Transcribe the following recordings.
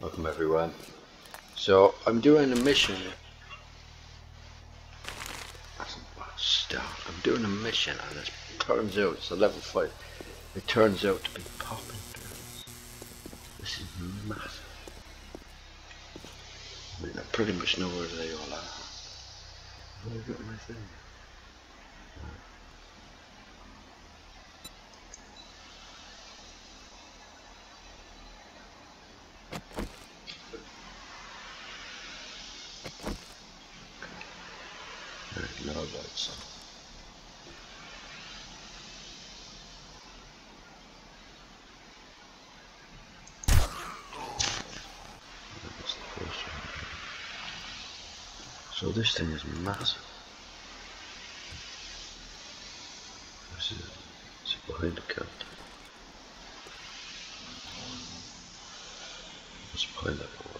Welcome everyone. So I'm doing a mission. That's a bastard. I'm doing a mission and it turns out it's a level 5. It turns out to be Poppin Pills. This is massive. I mean, I pretty much know where they all are. Where have I got my thing? No lights on. That's the first one. So this thing is massive. This is behind the counter. It's behind that wall.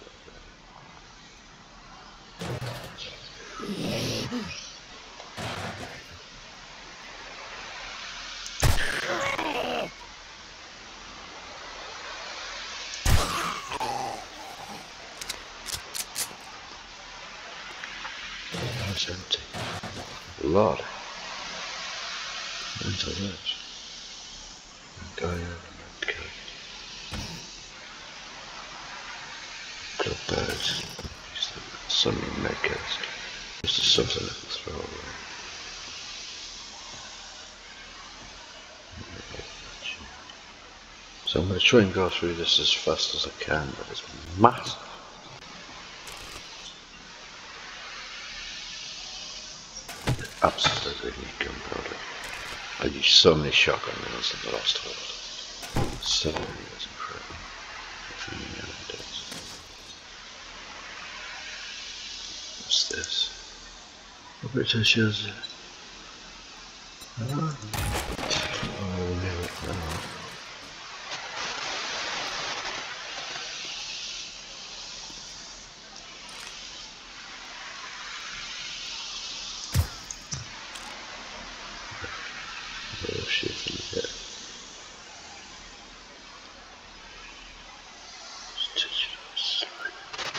It's empty. A lot. Into that. Guy over that cave. Club birds. Some medkits. This is something I can throw away. So I'm going to try and go through this as fast as I can, but it's massive. Absolutely need gunpowder. I used so many shotgun rounds in the last world. So many, that's incredible. What's this? I bet it shows it. Oh, no, no. Oh shit, yeah. Just touch it up slightly.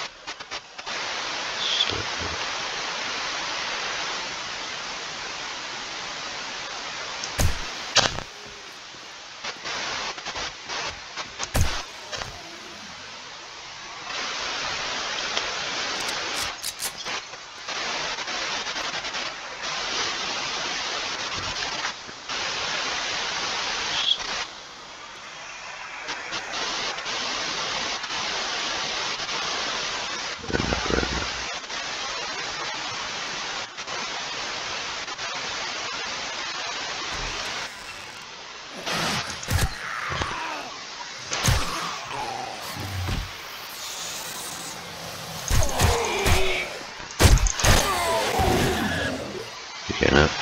Getting up.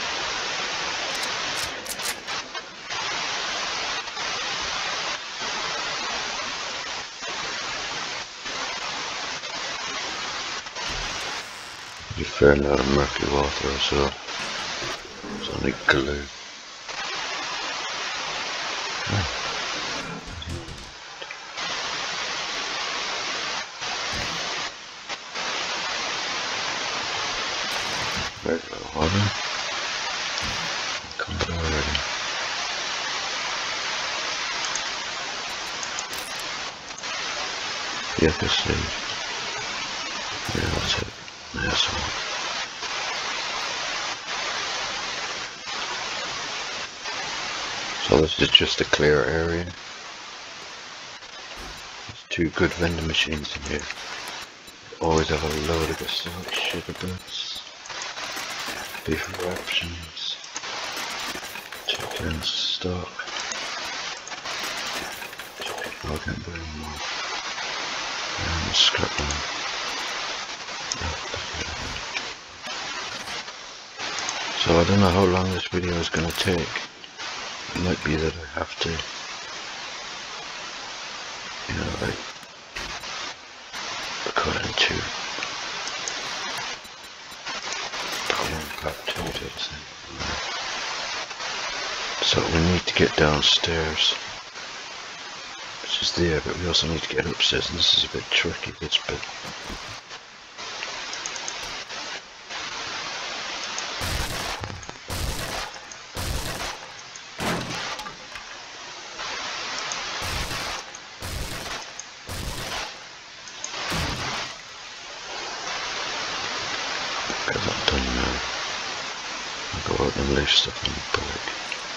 A fair lot of murky water as well. It's only glue. Very little water. Come down already. Yeah, I can see. Yeah, that's it. That's all. So this is just a clear area. There's 2 good vending machines in here. Always have a load of this like sugar bits, beef wrappings, chicken stock, chicken organ bone, and scrap one. So I don't know how long this video is going to take. It might be that I have to, you know, like record into part 2 to it. So we need to get downstairs Which is there, but we also need to get upstairs, and this is a bit tricky, this bit. Get that done now. I'll go out and leave stuff on the bike.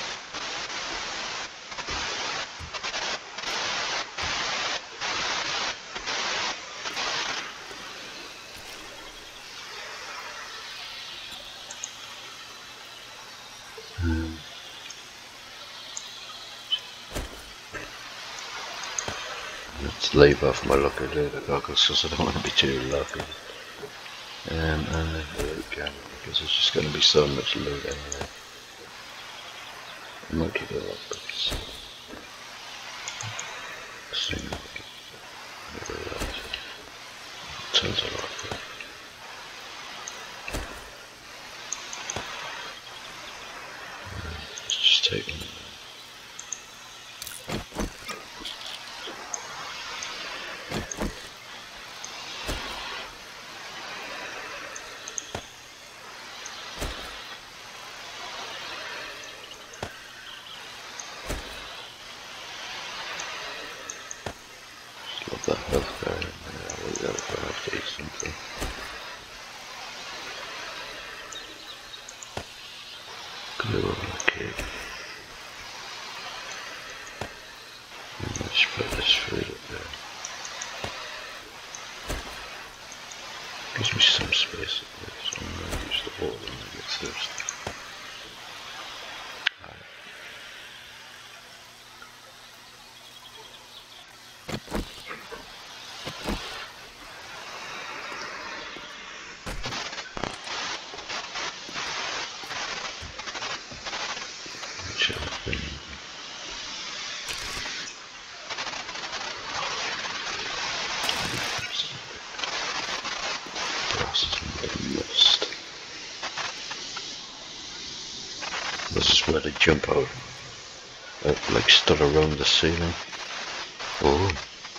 Let's leave off my lucky later goggles because I don't want to be too lucky. And then the loot gallery because there's just going to be so much loot anyway. I might keep it up, but sounds a lot good. Let's just take one. That health guy, yeah, we gotta have to eat something. Glue on the cake. And let's put this food up there. Gives me some space up there, so I'm gonna use the water when I get thirsty. This is where they jump out, like stood around the ceiling. Oh,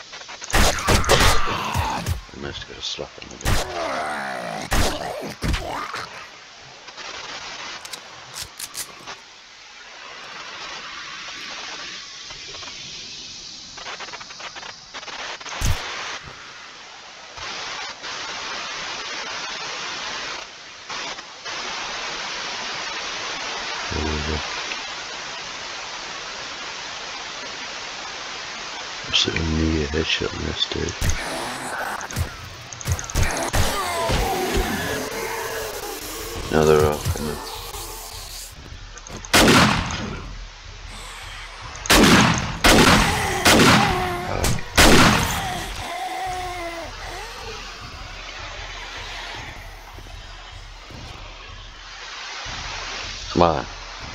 I managed to get a slap on the head. I'm sitting near a headshot in this dude. Now they're all coming. Come on.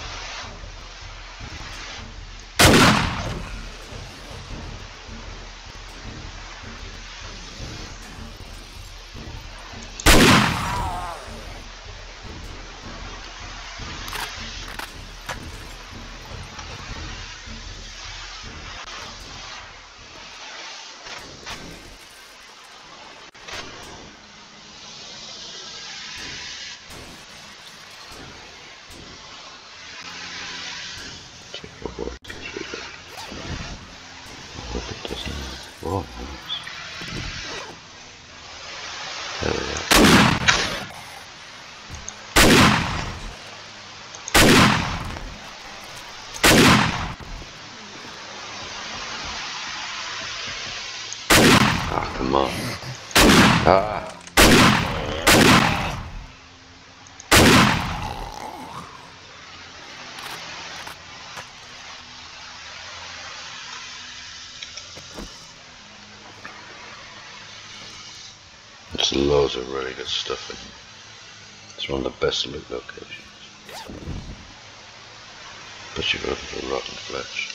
Oh, nice. There we go. Ah, come on. Ah. There's loads of really good stuff in here. It's one of the best loot locations. But you've got the rotten flesh.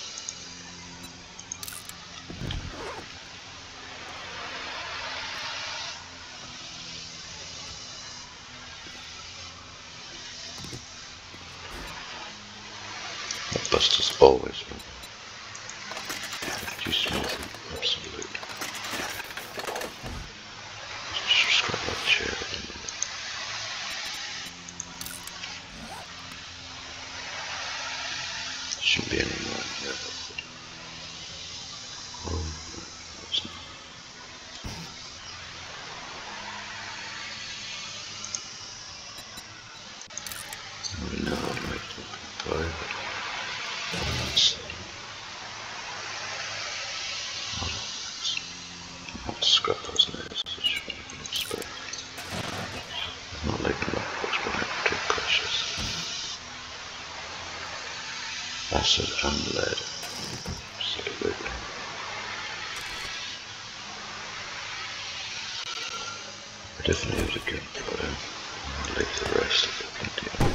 That Buster's always been. too smooth, absolute. Just scrap that chair. Shouldn't be any more in here. Oh, that's not. No, I'll make them private. I'll scrap those nails. I'm not leaving that box behind, too precious. Acid and lead. Absolutely. I definitely have a gun for him. I'll leave the rest of it in the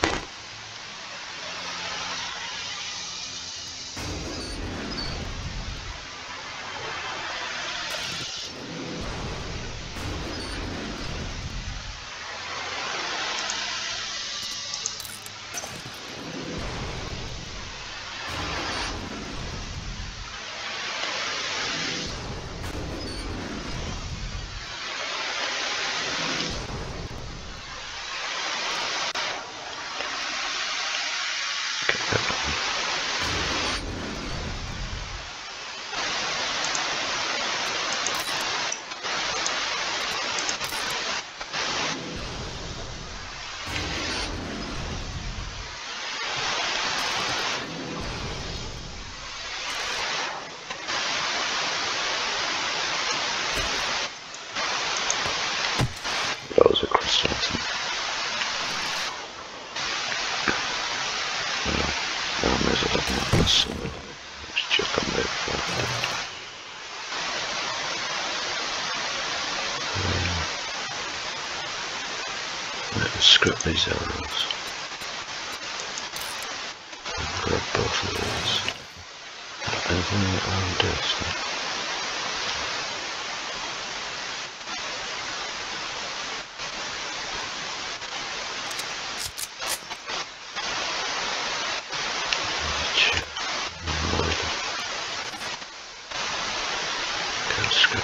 scrap these arrows. Grab both of these. Everything that I'll do. Can't scrap.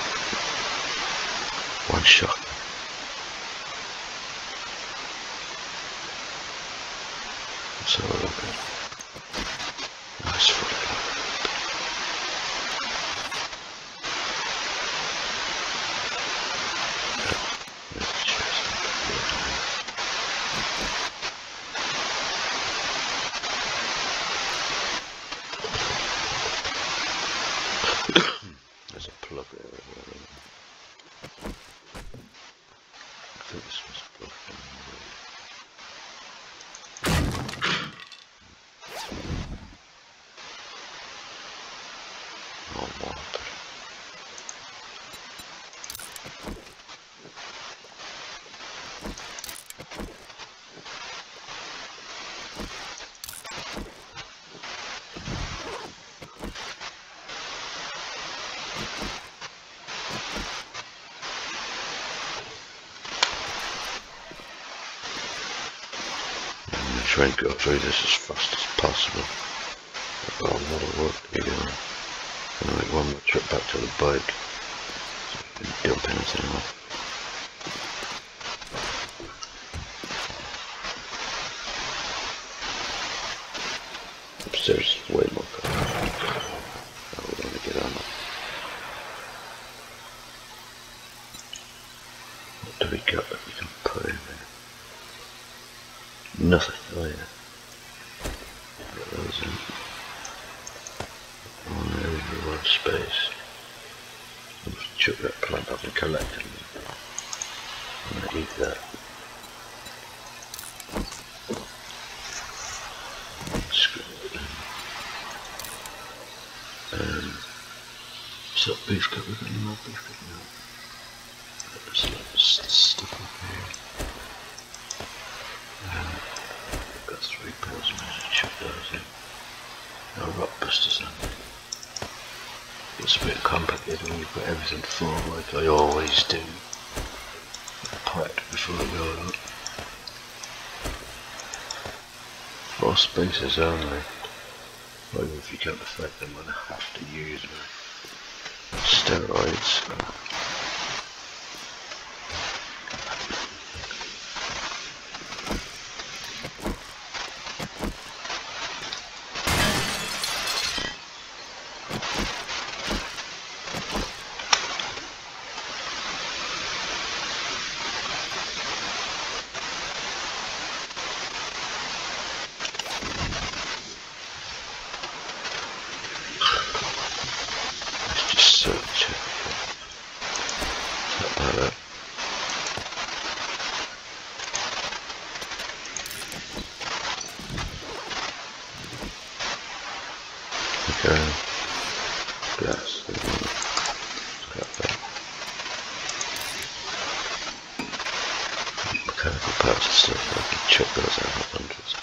One shot. Let's have a look at it. Nice foot. There's a plug there. I think this was plugged in. Try and go through this as fast as possible. I've got a lot of work to be doing. I'm going to make one more trip back to the bike so I can dump anything off. Upstairs is way more comfortable. Now we're going to get on it. What do we got that we can put in there? Nothing. Oh yeah. Put those in. Oh, there we go. One space. I'll just chuck that plant up and collect it. I'm going to eat that. Screw it in. So beef cut, we've got any more beef cut now. There's lots of stuff up here. I've got 3 pills, I'm going to chuck those in. No rock busters in. It's a bit complicated when you put everything full like I always do. Prep before I go up. 4 spaces only. Well, if you can't affect them, I'm going to have to use them. steroids. Glass. Mechanical parts and stuff, I can check those out of hundreds.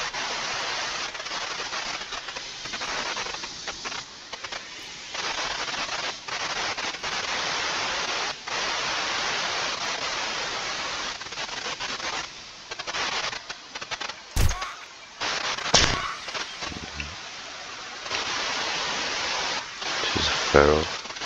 She's a feral.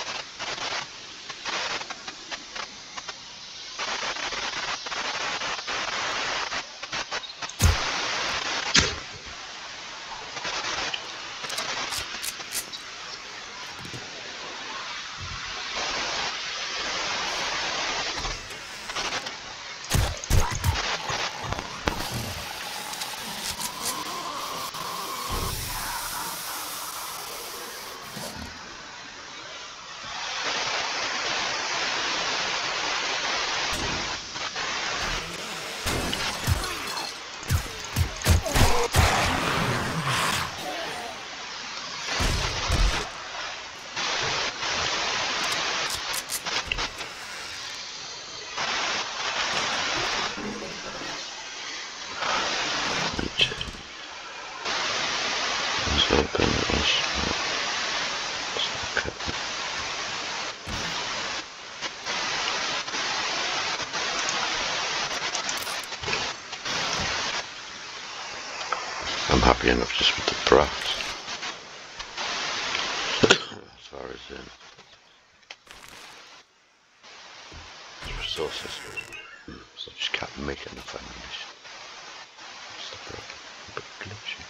I'm happy enough just with the brass. As far as resources, so I just can't make enough ammunition. It's a bit glitchy.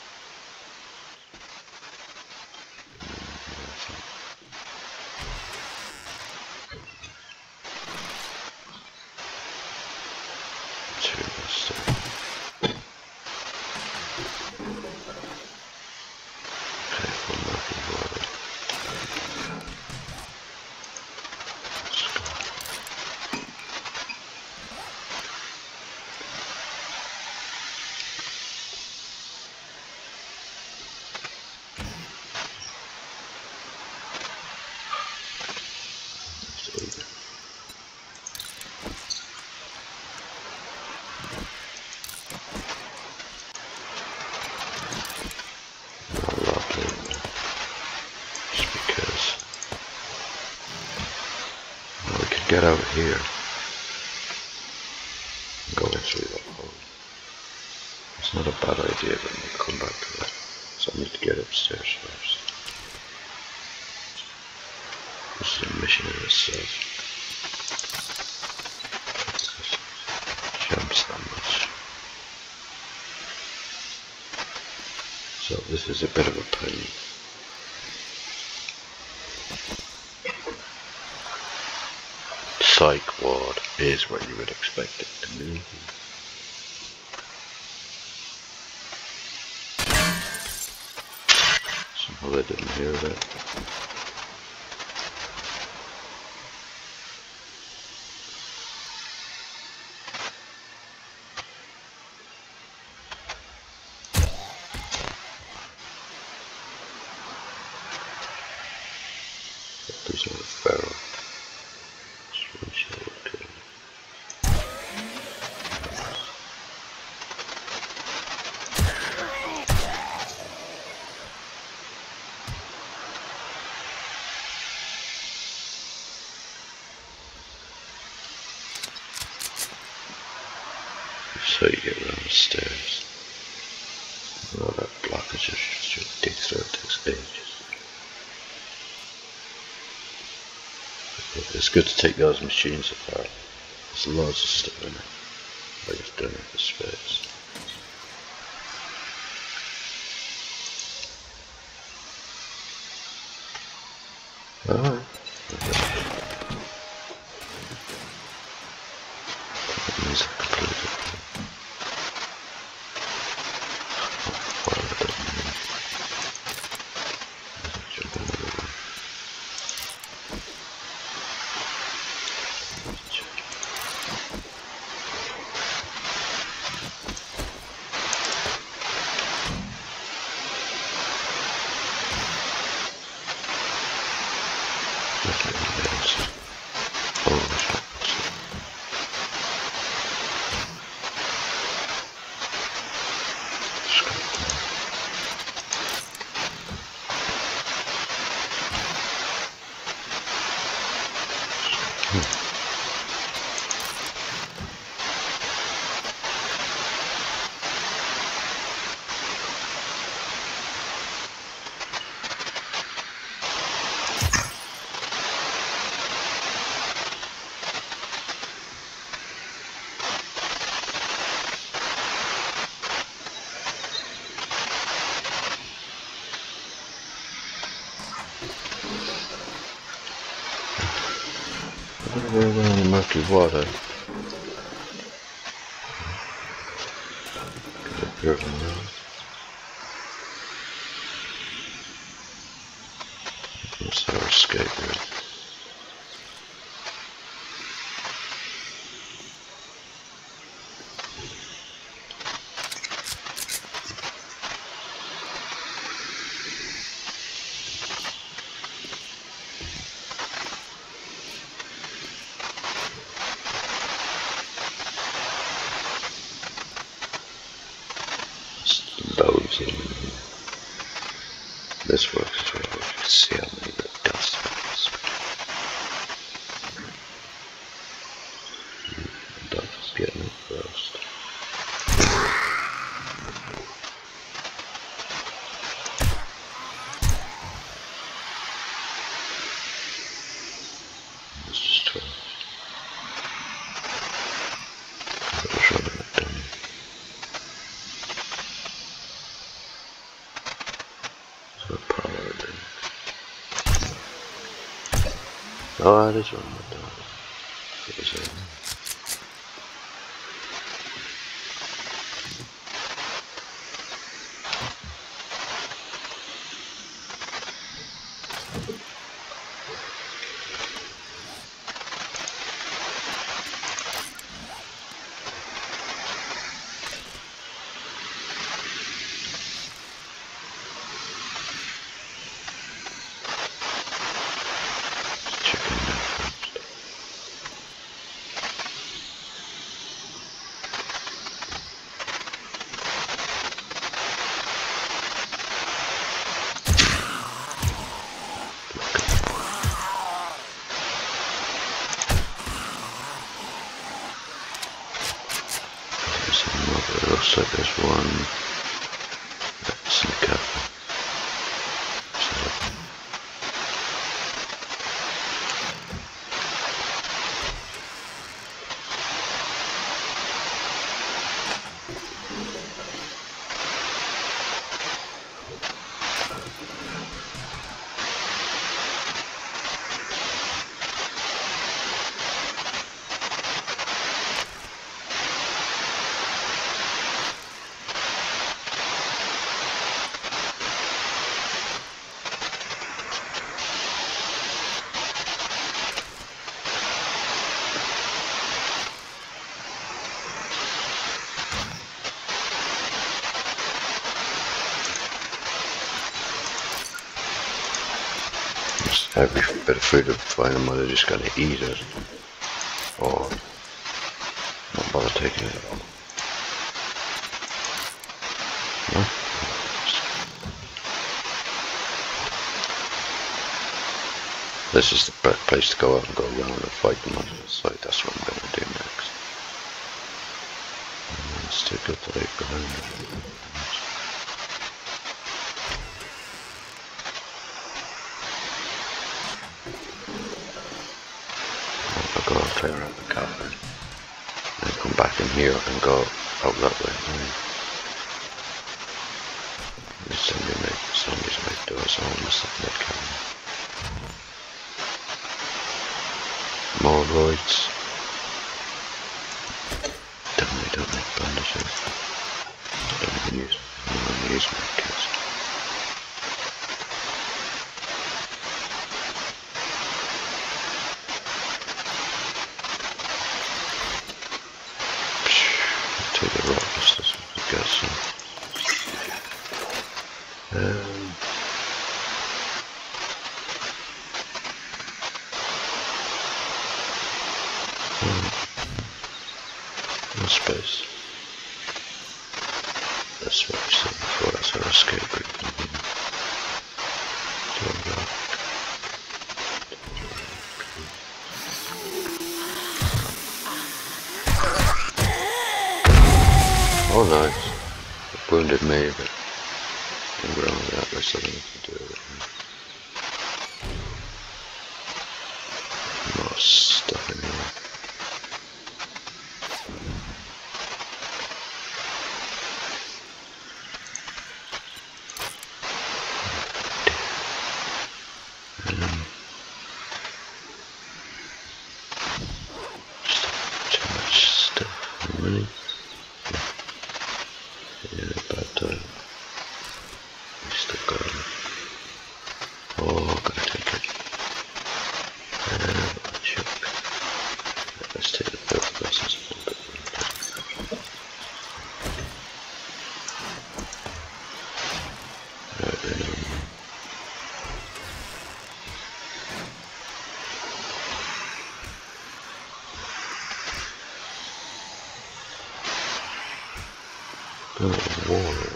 Get out here and go in through that hole. It's not a bad idea, but we'll come back to that. So I need to get upstairs first. This is a mission in itself. Jumps that much. So this is a bit of a pain. Psych ward is what you would expect it to be. Somehow they didn't hear that. These are feral. So you get around the stairs. All that blockage is just dig through, it takes ages. It's good to take those machines apart. There's loads of stuff in it. I just don't have the space. Alright. That means I completed it. Murky water. What's our escape route? Loads in this works as well. You can see how many the dust is. That's getting it first. Let's just try. Let's run it down. Oh, this one. It looks like there's one that's in the cafe. Every bit of food I find, I'm either just going to eat it or not bother taking it. No? This is the place to go out and go around and fight them on the side. That's what I'm going to do next. And let's take up the lake behind it. clear out the cavern, and come back in here and go out that way. Zombies make doors almost in that cavern. More roids. Definitely don't make bandages. I don't even use my kits. Take the rock just to get some. No space. That's what we said before, that's our escape route. Oh nice. It wounded me, but I'm wrong with that, there's something to do with it. More stuff in here. Too much stuff. Money. Yeah, bad time. We still got it. Oh, gotta take it. Chuck. Let's take the first glasses. Right then. Oh, water.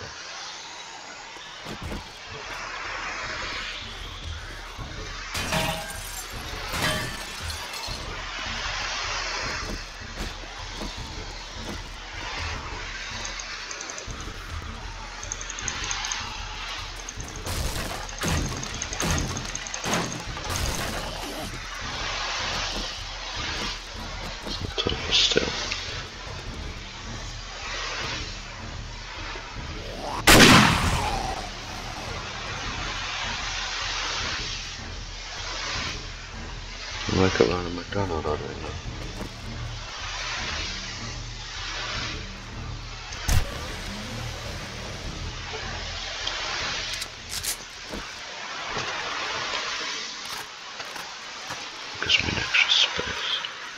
Still. I like it around a McDonald's, I don't know. Gives me an extra space.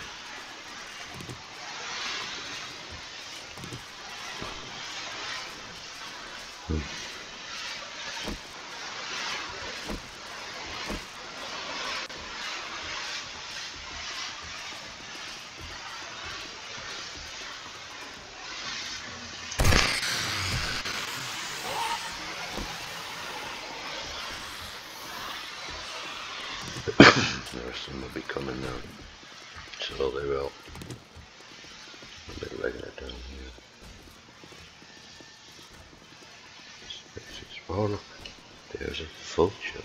The rest of them will be coming now. So they will. I'll be legging it down here. Oh look, there's a vulture.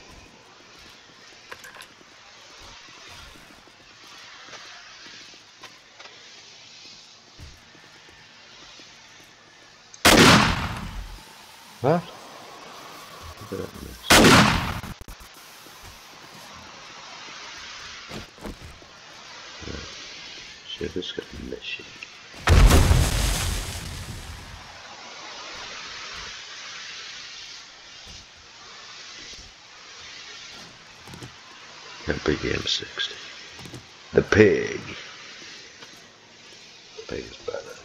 What? Look at that mess. Shit, this got messy. That big M60. The pig. The pig is badass.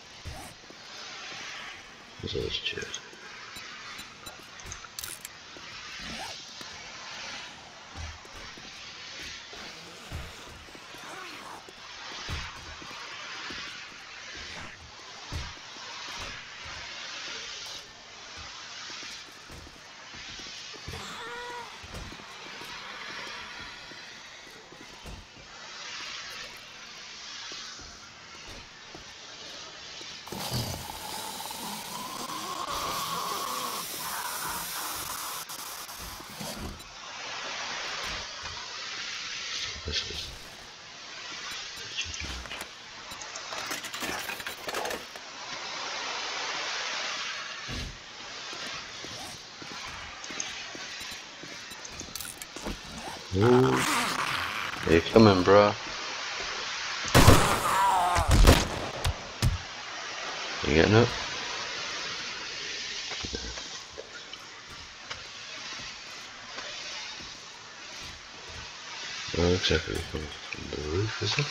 What's all this shit? This is Ooh. Are you coming, bruh? You getting up? Well, exactly from the roof, is it?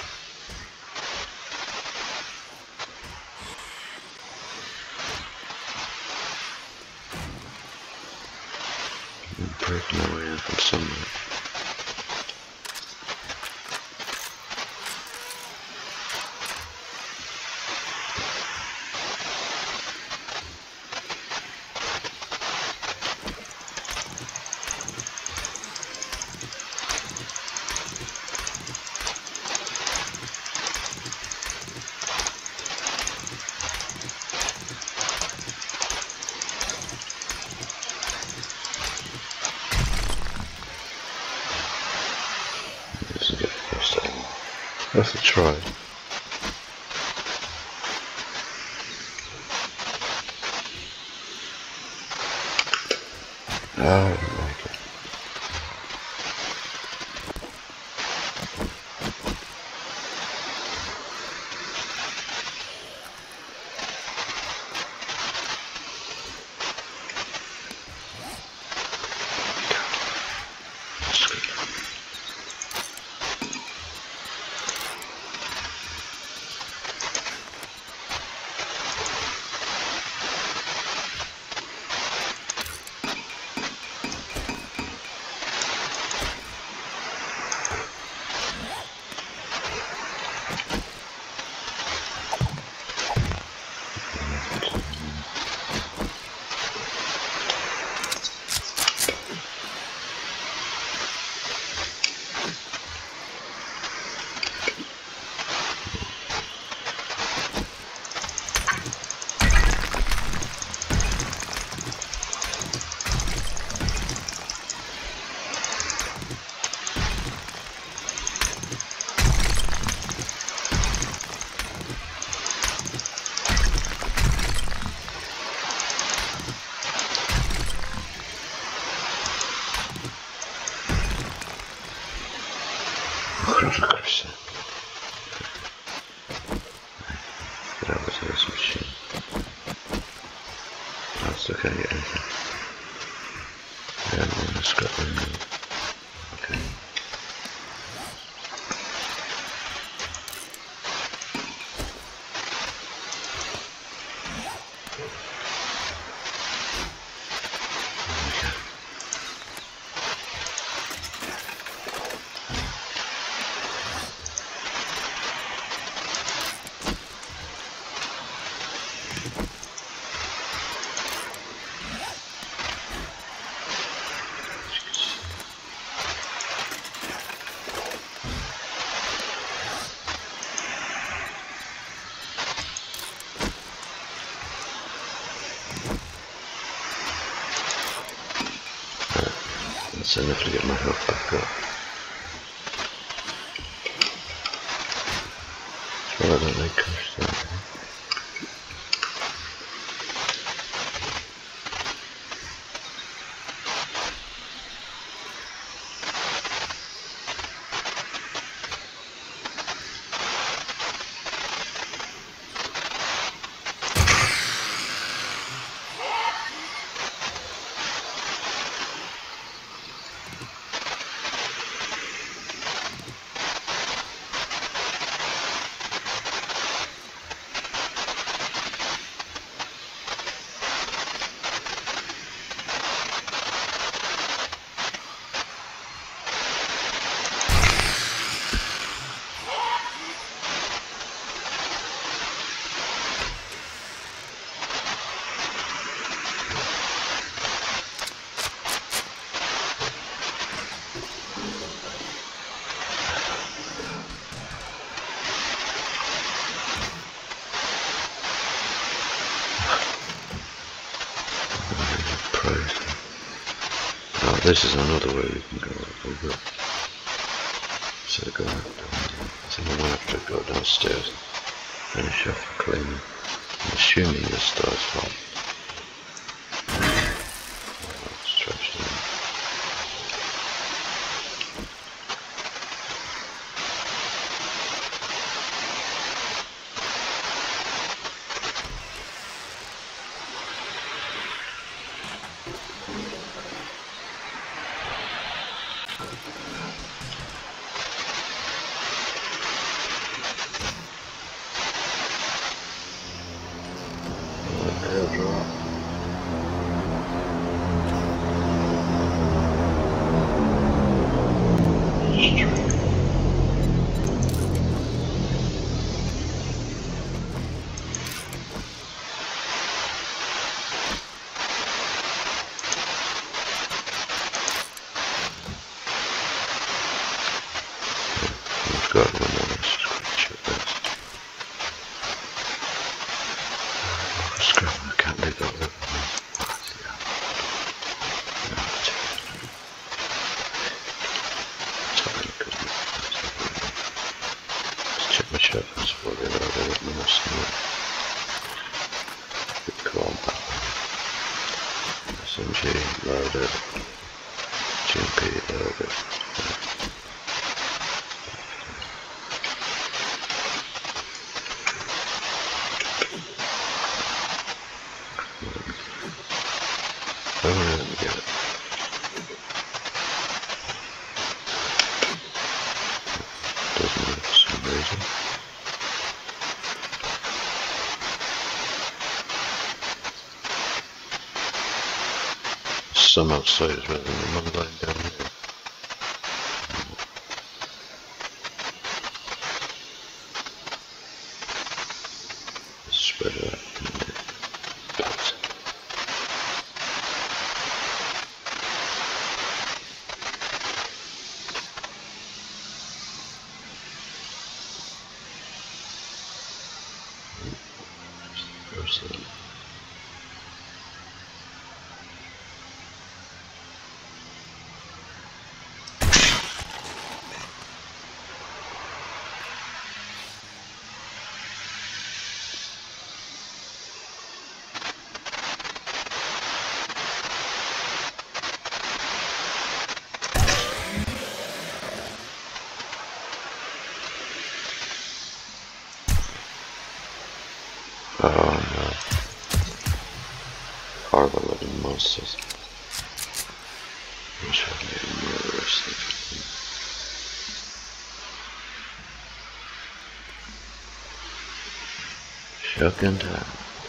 I'm breaking my way in from somewhere. Just get across that one. Worth a try. Oh, I don't like it. Get out of this machine. I still can't get anything. Yeah, I'm in the Scotland. Okay. That's enough to get my health back up. Well, I don't like cash that. Oh, this is another way we can go over. Instead of going up down there. I think I'm going to have to go downstairs and finish off cleaning. I'm assuming this starts from. Let's trash Airdrop. Got one more. Let's just quick check this. Scrap, I can't leave that with me. Let's check my shirt first before they load it up more snow. Good call back. SMG loaded. GP loaded. Oh, let me get it. Doesn't work for some reason. There's some outside as well, and the one lying down here. Spread it out. Oh no. Horrible looking monsters. I'm sure I'm getting more arrested. Shotgun time.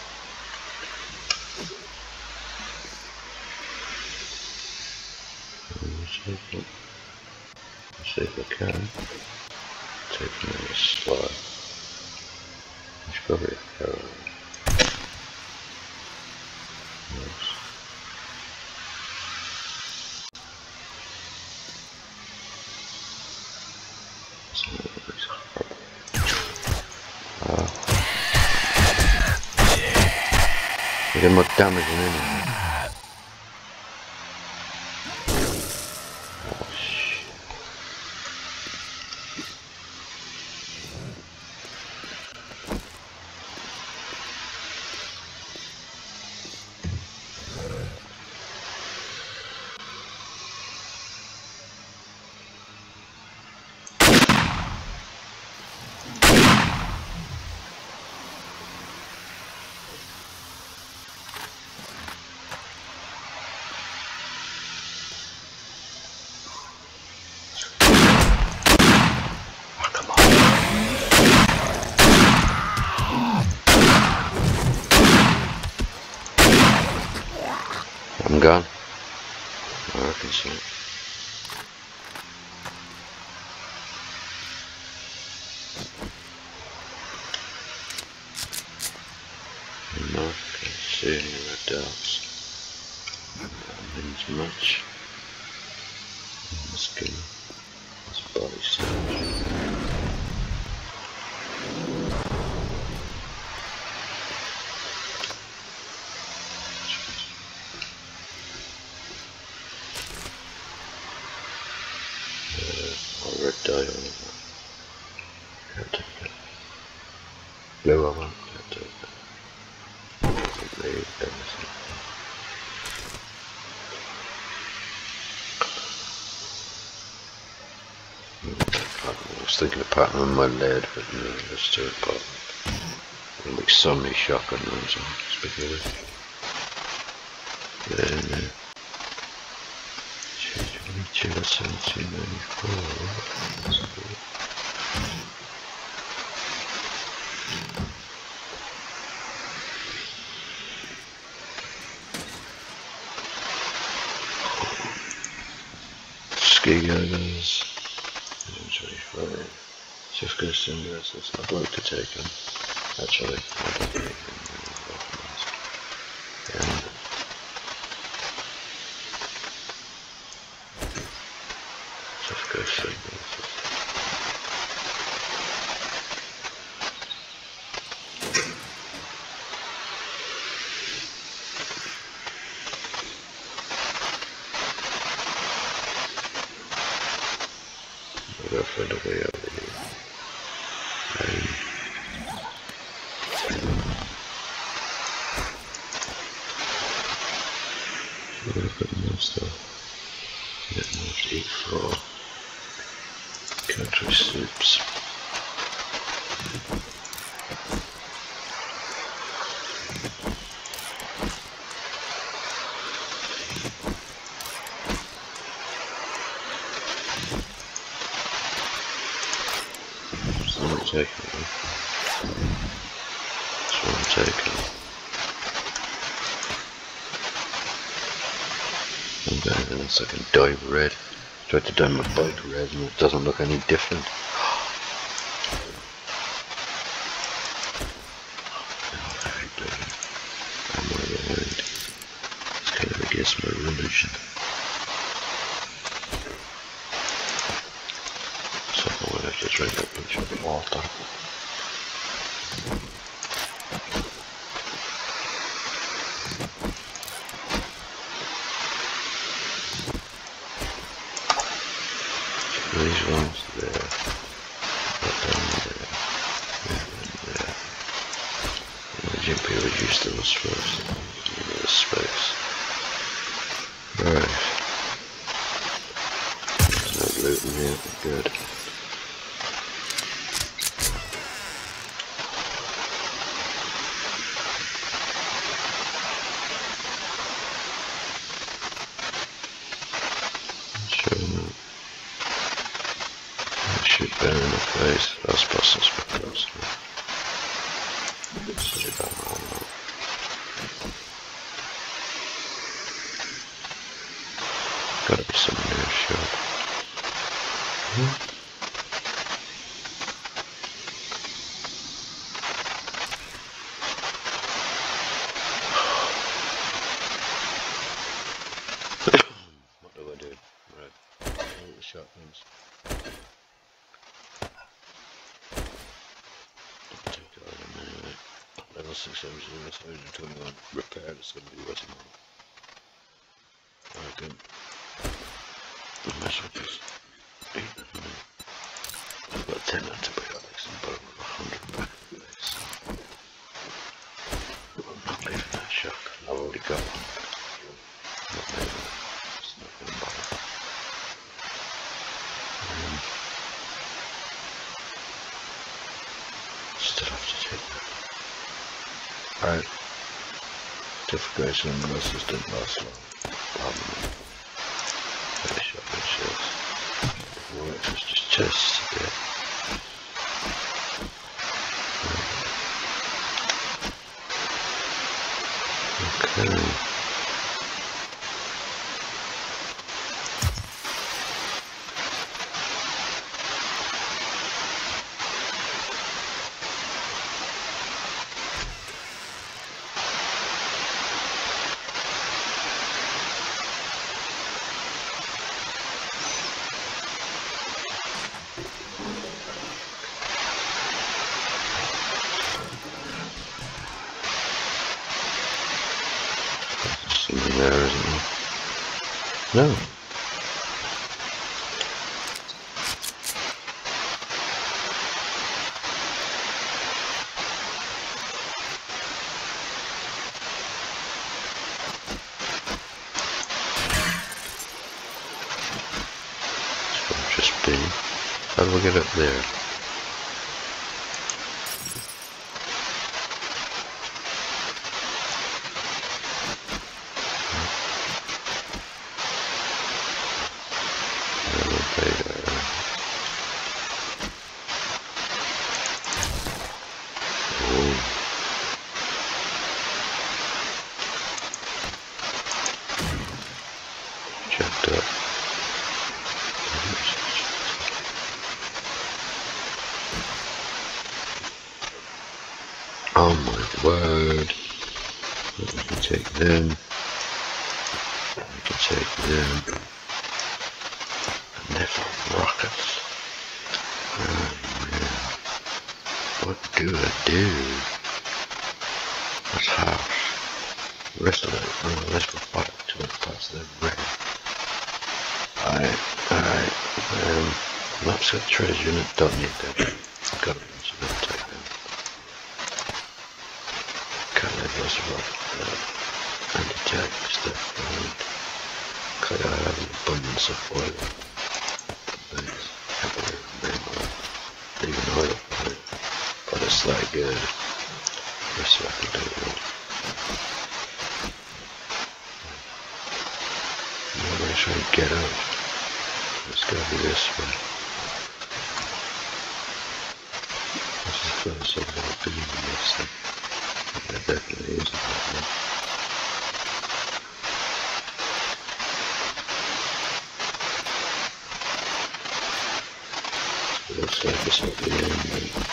See if I can. Take another slide. There's probably a arrow. Get more damage than anything. Oh shit. I'm gone. I reckon so. No, can't see any red dots. That means much. The skin. This body starch. Red dye on it. Can't take it. Blue I want. Can't take it. Doesn't need everything. I was thinking of putting on my lead, but no, that's too important. There'll be so many shotgun rounds on. Speaking of it. Yeah. She got 1794. Ski goggles. 25. Shift goes sunglasses. I'd like to take them. Actually, I don't take them. And shift goes sunglasses. I've got to find a way out of here. Look at more stuff. Get more to eat for country soups. It's not taking it. That's what I'm taking. I'm going in a second dye red. Tried to dye my bike red and it doesn't look any different. I'm way behind. It's kind of against my religion. So I'm going to have to drink a bunch of water. These ones there, that down there, there. HUGE P.O.I used those first, give me the space. Right. There's no loot in here, good. Shoot better in the face. That's supposed to be close. Gotta be someone near a shop. What do I do? Right. All the shotguns. Level 6 engine, that's 121. Repair, that's going to be worth more. Alright, good. I might as well just eat them. I've got 10 antibiotics and put them on 100 back in place. I'm not leaving that shock. I've already got one. Not leaving it. It's not going to bother. Still have to take that. Alright. Difficulty unless this didn't last long. Probably. Very shotgun shells. Well, it's just chests to get. Okay. Something there, isn't there? No. It's got to just be. How do we get up there? Oh my word. We can take them. We can take them. And they're for rockets. Oh man. What do I do? That's harsh. The rest of it, oh, let's go fight 2 parts of them ready. Alright. Maps got treasure in it, don't need that. Got it, so we'll take them. Can't let us rock anti-tank stuff. Okay, I have an abundance of oil. Nice. Even oil. But it's like good. That's what I can do it. I'm going to try and get out. It's got to be this way. This is close up to the beam in this thing. There definitely isn't that one. It looks like it's at the end.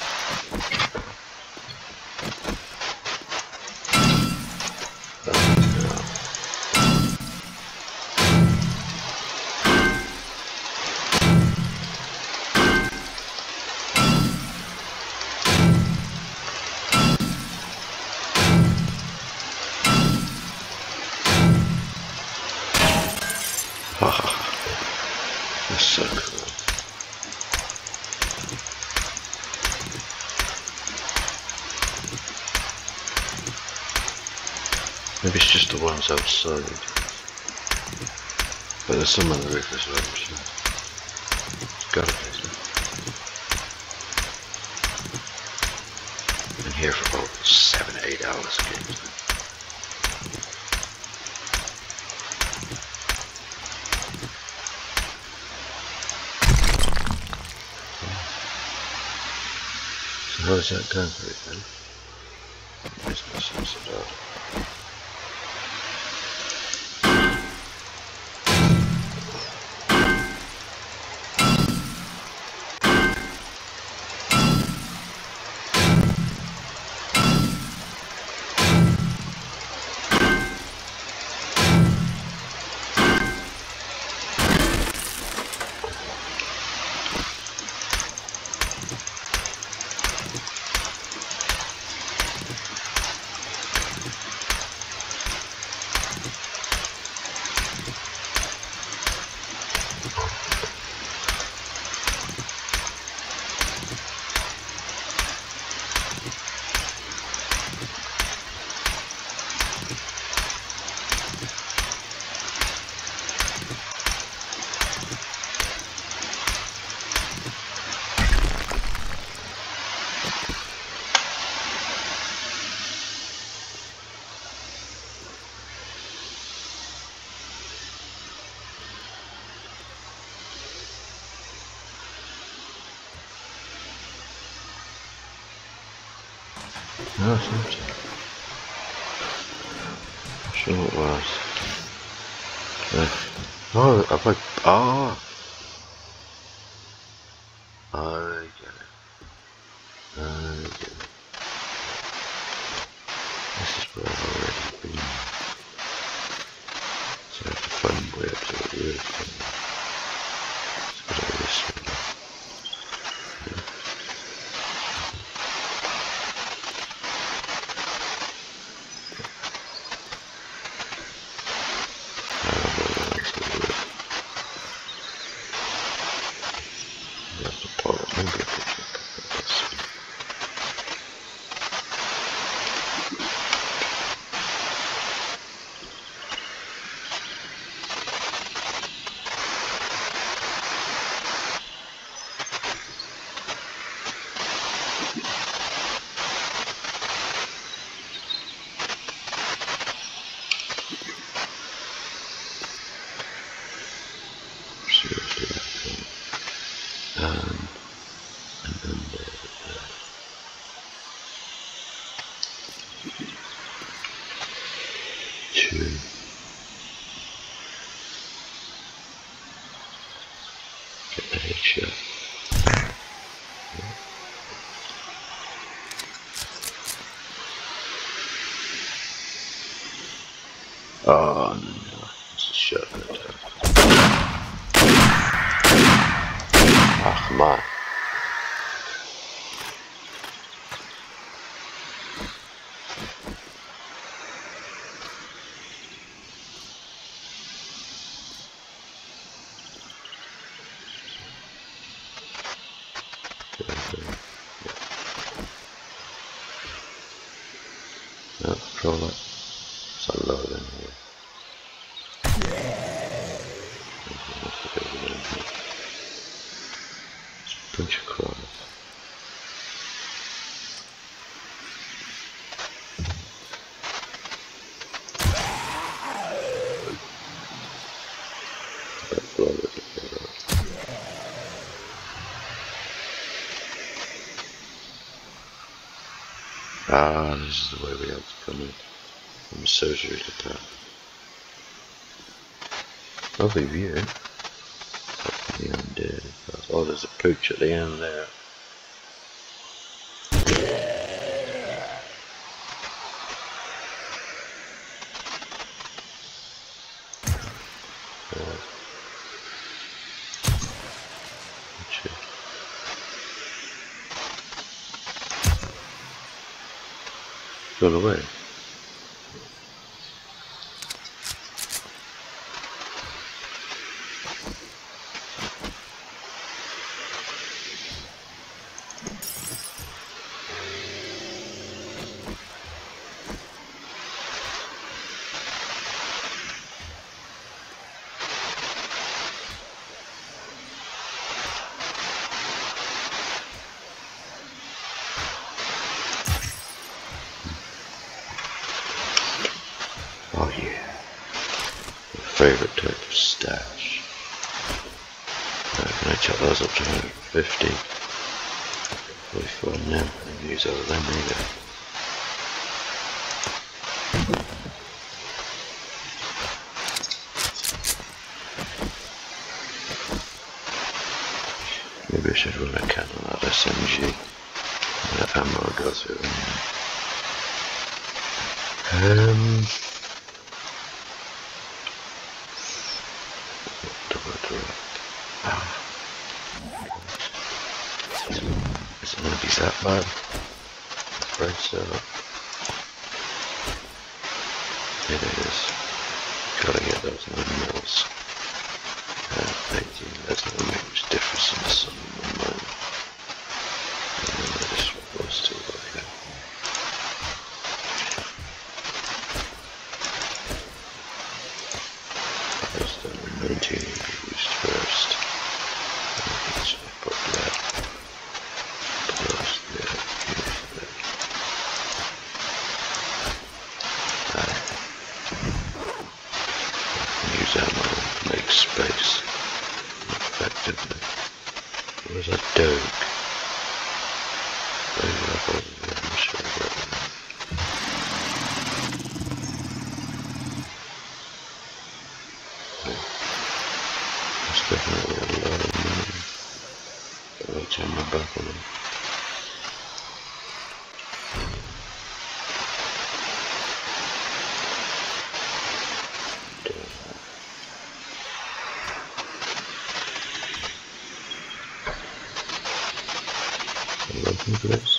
That's so cool. Maybe it's just the ones outside. But there's some on the roof as well, so it's gotta be. Been here for about 7 or 8 hours again. How does that go for it then? There's no sense about it. No, it's empty. I'm sure it was. Oh, I've like, I get it. I get it. This is where I've already been. So I have to find where to the roof. Let's go this way. Get the headshot. Ah, come on. No, control it. It's a load in here. Just punch across. Ah, this is the way we have to come in. I'm surgery to that. Lovely view. The end, oh, there's a pooch at the end there. Gone away. Oh yeah, my favourite type of stash. Can I chop those up to 150? 44 now, I can use all of them either. Maybe I should run a can on that SMG. That ammo goes through anyway. Is it going to be that bad? Right, so it is. Gotta get those 9 mils. 18, that's not going to make much difference in the sun of my mind. And then I just swap those two like that. Those 19 will be used first. Let's put that. Those there. Use ammo to make space effectively. Where's that dog? I'm sure about that. That's definitely a lot of money. I'll turn my back on it. Looking for this?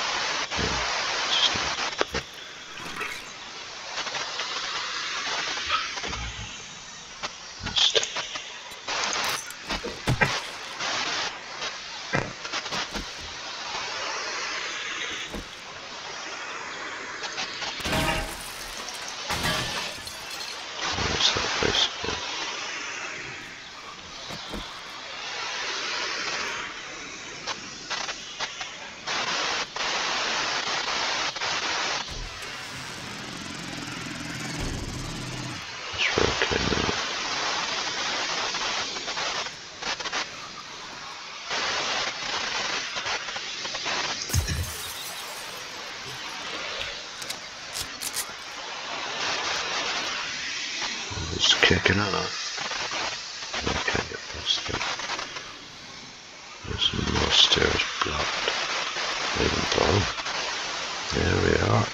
It's kicking on. I can't get past that. There's some more stairs blocked. Even though. There we are.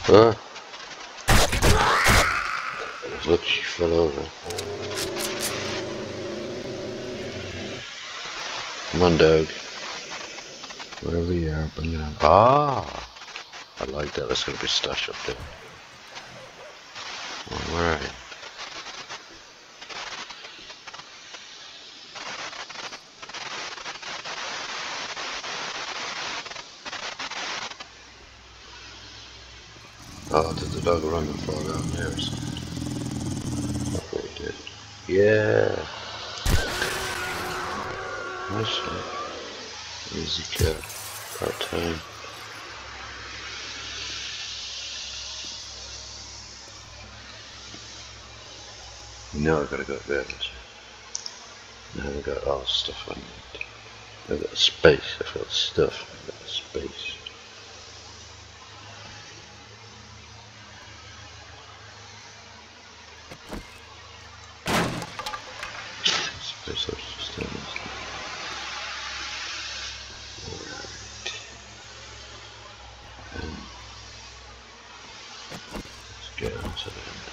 Ah! Look, she fell over. Come on, dog. Wherever you are, bring it on. Ah! I like that. There's going to be stash up there. Alright. Oh, did the dog run and fall down there or something? I think he did. Yeah! Nice one. Easy kill. Part time. No, I gotta go to bed. Now I got all the stuff I need. I got space. I've got stuff. I got space. Space up systems. Alright. Let's get onto the end.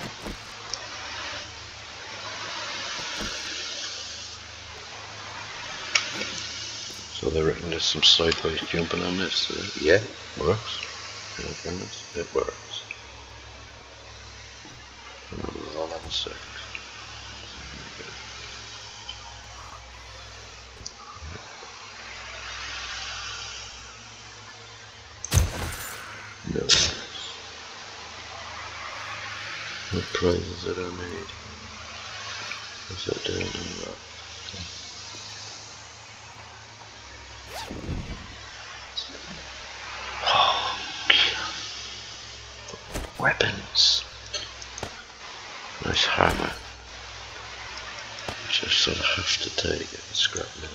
So they reckon there's some sideways jumping on this. Yeah, works. It works. And we're all level 6. No. What prizes did I made? What's that doing in that? Weapons. Nice hammer. Which I sort of have to take it and scrap now.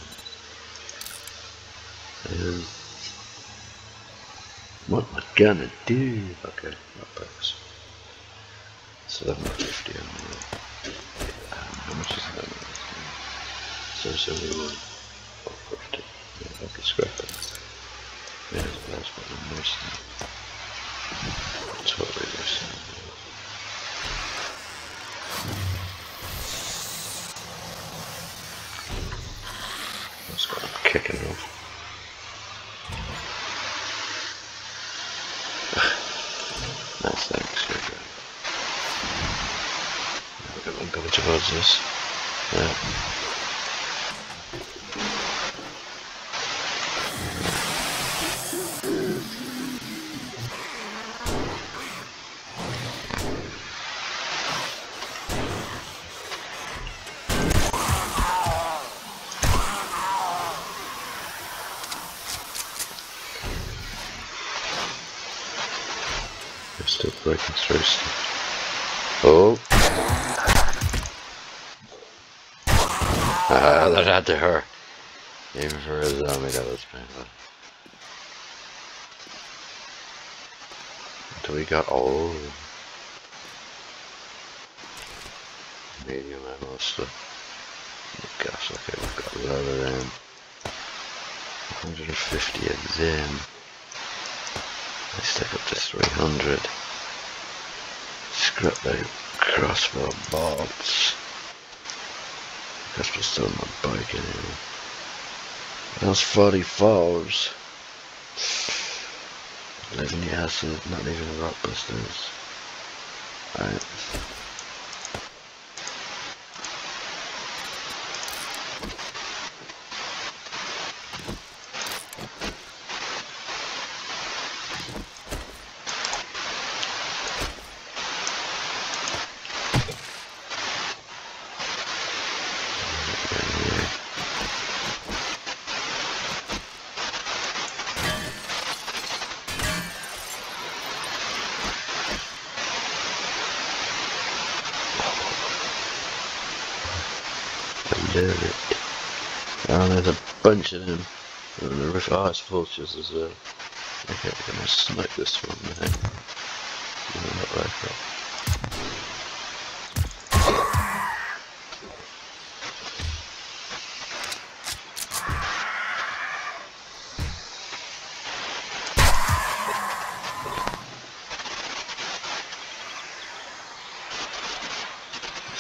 What am I gonna do? Okay, that packs. So 1150 on there. How much is that? So it's only 150. Yeah, I can scrap it. Yeah, that's what I'm missing. Totally missing. That's what I'm kicking off. Nice, thanks, you're good. I'm going towards this. Yeah. I'm still breaking through stuff. Oh! That had to hurt. Even for a zombie, that was painful. Until we got all medium ammo stuff. Gosh, okay, we've got a lot of them. 150 of them. Let's take up to 300. Scrap the crossbow bolts. Crossbow's still on my bike anyway. That's 44s. 11 acid, not even rock busters. Right. Oh, there's a bunch of them. And the roof, oh, it's vultures as well. Okay, I'm gonna snipe this one now. Not like that.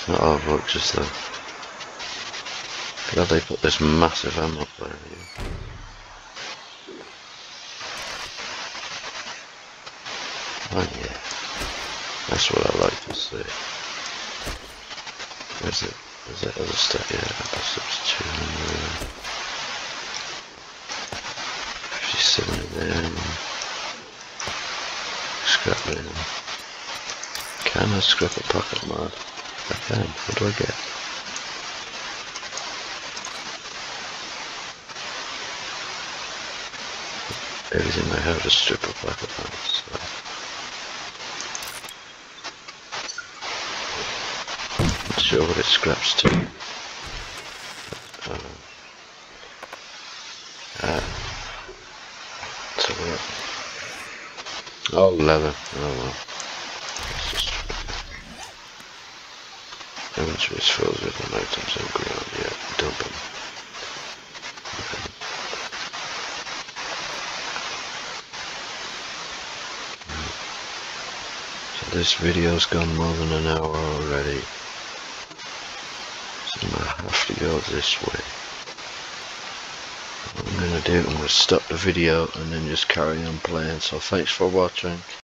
Not hard work, just though. Glad they put this massive ammo player here. Oh yeah, that's what I like to see. Where's it? Is that other stuff? Yeah, that's up to 200. 57 of them. Scrap it in. Can I scrap a pocket mod? I can. What do I get? Everything I have is strip of pocket mods. So. Not sure what it scraps to. So what? Oh, leather. Oh well. It's just inventory is filled with the items on ground. Yeah, dump them. Okay. So this video's gone more than an hour already. So I have to go this way. What I'm going to do, I'm going to stop the video and then just carry on playing. So thanks for watching.